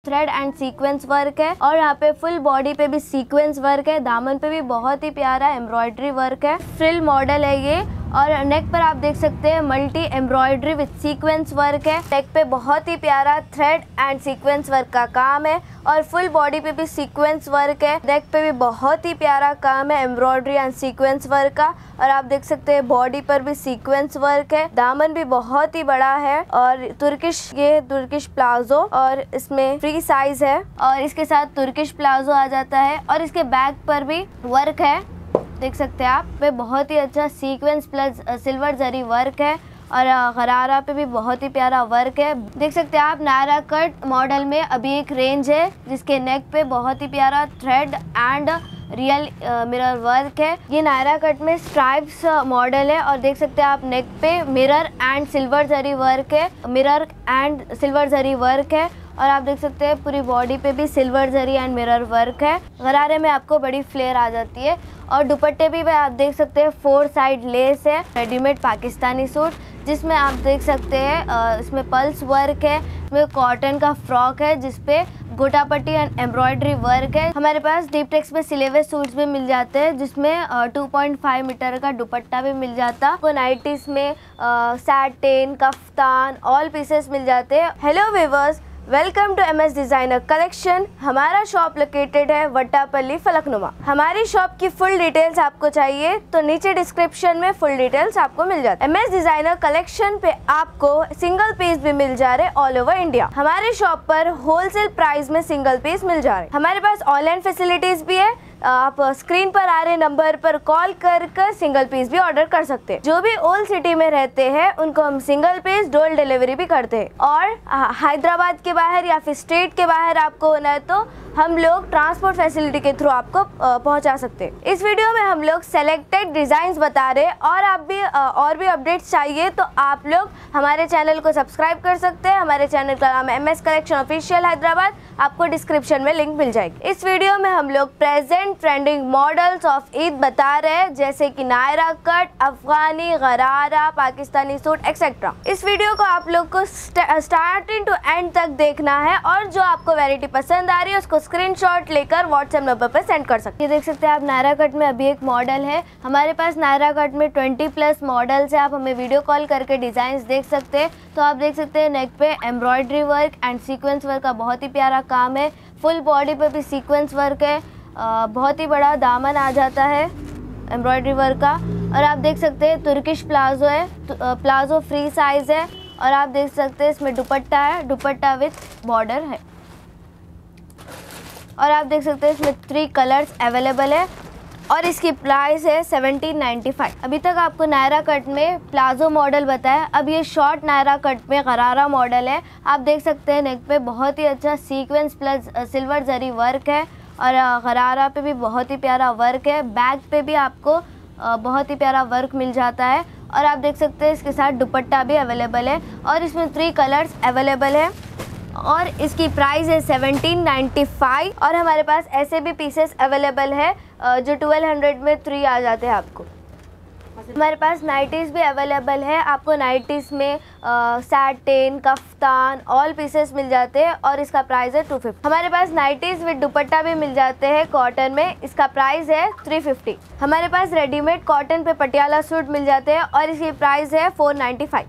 Thread and sequence work है और यहाँ पे फुल बॉडी पे भी सीक्वेंस वर्क है। दामन पे भी बहुत ही प्यारा एम्ब्रॉयडरी वर्क है। फ्रिल मॉडल है ये और नेक पर आप देख सकते हैं multi embroidery with sequence work है। नेक पे बहुत ही प्यारा थ्रेड एंड सीक्वेंस वर्क का काम है और फुल बॉडी पे भी सीक्वेंस वर्क है। नेक पे भी बहुत ही प्यारा काम है एम्ब्रॉयडरी एंड सीक्वेंस वर्क का और आप देख सकते हैं बॉडी पर भी सीक्वेंस वर्क है। दामन भी बहुत ही बड़ा है और ये तुर्किश प्लाजो और इसमें फ्री साइज है और इसके साथ तुर्किश प्लाजो आ जाता है और इसके बैक पर भी वर्क है, देख सकते हैं आप पे बहुत ही अच्छा sequence plus silver zari work है और गरारा पे भी बहुत ही प्यारा वर्क है। देख सकते हैं आप नायरा कट मॉडल में अभी एक रेंज है जिसके नेक पे बहुत ही प्यारा thread and real mirror work है। ये नायरा कट में स्ट्राइप्स मॉडल है और देख सकते हैं आप नेक पे mirror and silver zari work है, mirror and silver zari work है और आप देख सकते हैं पूरी बॉडी पे भी silver zari and mirror work है। गरारे में आपको बड़ी फ्लेयर आ जाती है और दुपट्टे भी आप देख सकते हैं 4 साइड लेस है। रेडीमेड पाकिस्तानी सूट जिसमें आप देख सकते हैं इसमें पल्स वर्क है, इसमें कॉटन का फ्रॉक है जिसपे गोटा पट्टी एंड एम्ब्रॉयडरी वर्क है। हमारे पास डीप टेक्स में सिले हुए सूट्स भी मिल जाते हैं जिसमें 2.5 मीटर का दुपट्टा भी मिल जाता है। नाइटीज में सैटिन, कफ्तान ऑल पीसेस मिल जाते हैं। Hello viewers, welcome to MS designer collection. हमारा शॉप लोकेटेड है वट्टापल्ली फलकनुमा। हमारी शॉप की फुल डिटेल्स आपको चाहिए तो नीचे डिस्क्रिप्शन में फुल डिटेल्स आपको मिल जाते हैं। MS डिजाइनर कलेक्शन पे आपको सिंगल पीस भी मिल जा रहे ऑल ओवर इंडिया। हमारे शॉप पर होलसेल प्राइस में सिंगल पीस मिल जा रहे। हमारे पास ऑनलाइन फैसिलिटीज भी है, आप स्क्रीन पर आ रहे नंबर पर कॉल कर सिंगल पीस भी ऑर्डर कर सकते हैं। जो भी ओल्ड सिटी में रहते हैं उनको हम सिंगल पीस डोर डिलीवरी भी करते हैं और हैदराबाद के बाहर या फिर स्टेट के बाहर आपको होना है तो हम लोग ट्रांसपोर्ट फैसिलिटी के थ्रू आपको पहुंचा सकते हैं। इस वीडियो में हम लोग सेलेक्टेड डिजाइन्स बता रहे हैं और आप भी और भी अपडेट्स चाहिए तो आप लोग हमारे चैनल को सब्सक्राइब कर सकते हैं। हमारे चैनल का नाम है MS कलेक्शन ऑफिशियल हैदराबाद, आपको डिस्क्रिप्शन में लिंक मिल जाएगी। इस वीडियो में हम लोग present trending models of Eid बता रहे हैं जैसे कि Naira cut, Afghani, gharara, Pakistani suit etcetera. इस वीडियो को आप लोग को स्टार्टिंग टू एंड तक देखना है और जो आपको वैरायटी पसंद आ रही है उसको स्क्रीनशॉट लेकर व्हाट्सएप नंबर पर सेंड कर सकते हैं। ये देख सकते हैं आप नायरा कट में अभी एक मॉडल है। हमारे पास नायरा कट में 20+ मॉडल्स है। आप हमें वीडियो कॉल करके डिजाइन देख सकते हैं। तो आप देख सकते हैं नेक पे embroidery work and sequence work का बहुत ही प्यारा काम है। फुल बॉडी पे भी सीक्वेंस वर्क है, बहुत ही बड़ा दामन आ जाता है एम्ब्रॉयडरी वर्क का और आप देख सकते हैं तुर्किश प्लाजो है, प्लाजो फ्री साइज है और आप देख सकते हैं इसमें दुपट्टा है, दुपट्टा विथ बॉर्डर है और आप देख सकते हैं इसमें 3 कलर्स अवेलेबल है और इसकी प्राइस है 1795। अभी तक आपको नायरा कट में प्लाजो मॉडल बताया, अब ये शॉर्ट नायरा कट में गरारा मॉडल है। आप देख सकते हैं नेक पे बहुत ही अच्छा sequence plus silver zari work है और गरारा पे भी बहुत ही प्यारा वर्क है। बैक पे भी आपको बहुत ही प्यारा वर्क मिल जाता है और आप देख सकते हैं इसके साथ दुपट्टा भी अवेलेबल है और इसमें 3 कलर्स अवेलेबल है और इसकी प्राइस है 1795 और हमारे पास ऐसे भी पीसेस अवेलेबल है जो 1200 में 3 आ जाते हैं आपको। हमारे पास नाइटीज़ भी अवेलेबल है। आपको नाइटीज़ में सैटिन, कफ्तान ऑल पीसेस मिल जाते हैं और इसका प्राइस है 250। हमारे पास नाइटीज़ विद दुपट्टा भी मिल जाते हैं कॉटन में, इसका प्राइस है 350। हमारे पास रेडीमेड कॉटन पे पटियाला सूट मिल जाते हैं और इसकी प्राइस है 495।